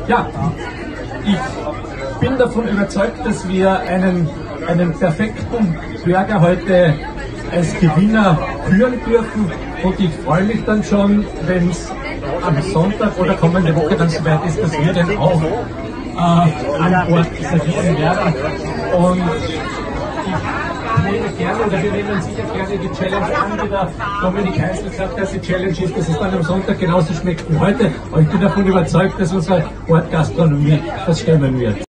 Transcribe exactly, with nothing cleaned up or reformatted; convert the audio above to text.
Ja, ich bin davon überzeugt, dass wir einen, einen perfekten Burger heute als Gewinner küren dürfen, und ich freue mich dann schon, wenn es am Sonntag oder kommende Woche dann soweit ist, dass wir den auch äh, an Bord servieren werden. Und ich nehme gerne, oder wir nehmen sicher gerne die Challenge an, die der Dominik Heißel gesagt hat, dass die Challenge ist, dass es dann am Sonntag genauso schmeckt wie heute. Aber ich bin davon überzeugt, dass unsere Bordgastronomie das stemmen wird.